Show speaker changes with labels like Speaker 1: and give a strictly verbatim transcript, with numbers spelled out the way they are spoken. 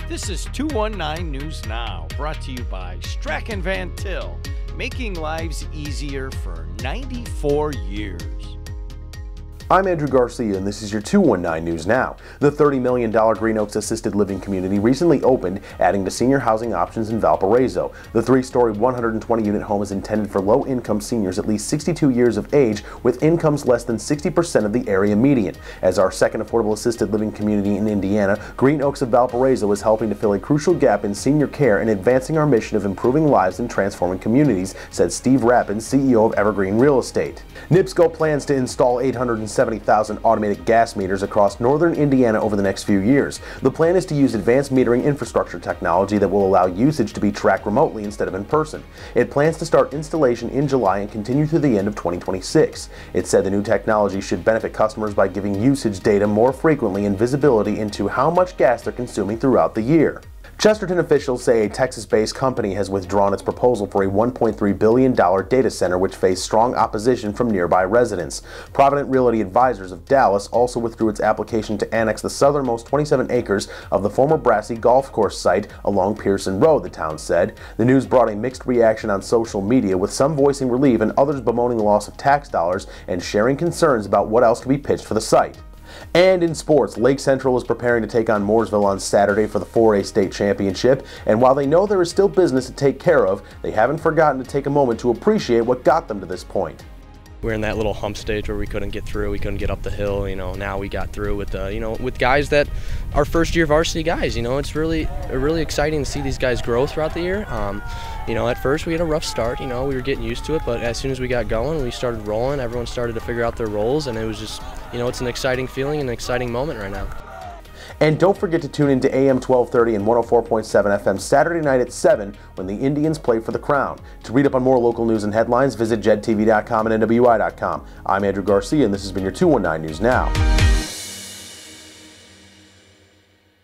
Speaker 1: This is two one nine News Now, brought to you by Strachan Van Til, making lives easier for ninety-four years.
Speaker 2: I'm Andrew Garcia, and this is your two one nine News Now. The thirty million dollar Green Oaks Assisted Living Community recently opened, adding to senior housing options in Valparaiso. The three-story, one hundred twenty unit home is intended for low-income seniors at least sixty-two years of age with incomes less than sixty percent of the area median. As our second affordable assisted living community in Indiana, Green Oaks of Valparaiso is helping to fill a crucial gap in senior care and advancing our mission of improving lives and transforming communities, said Steve Rappin, C E O of Evergreen Real Estate. NIPSCO plans to install eight hundred seventy thousand automated gas meters across northern Indiana over the next few years. The plan is to use advanced metering infrastructure technology that will allow usage to be tracked remotely instead of in person. It plans to start installation in July and continue through the end of twenty twenty-six. It said the new technology should benefit customers by giving usage data more frequently and visibility into how much gas they're consuming throughout the year. Chesterton officials say a Texas-based company has withdrawn its proposal for a one point three billion dollar data center which faced strong opposition from nearby residents. Provident Realty Advisors of Dallas also withdrew its application to annex the southernmost twenty-seven acres of the former Brassy Golf Course site along Pearson Road, the town said. The news brought a mixed reaction on social media, with some voicing relief and others bemoaning the loss of tax dollars and sharing concerns about what else could be pitched for the site. And in sports, Lake Central is preparing to take on Mooresville on Saturday for the four A state championship, and while they know there is still business to take care of, they haven't forgotten to take a moment to appreciate what got them to this point.
Speaker 3: We're in that little hump stage where we couldn't get through, we couldn't get up the hill, you know, now we got through with, uh, you know, with guys that are first year varsity guys, you know, it's really, really exciting to see these guys grow throughout the year. Um, you know, at first we had a rough start, you know, we were getting used to it, but as soon as we got going, we started rolling, everyone started to figure out their roles, and it was just, you know, it's an exciting feeling and an exciting moment right now.
Speaker 2: And don't forget to tune in to A M twelve thirty and one oh four point seven F M Saturday night at seven when the Indians play for the crown. To read up on more local news and headlines, visit jed T V dot com and N W I dot com. I'm Andrew Garcia, and this has been your two one nine News Now.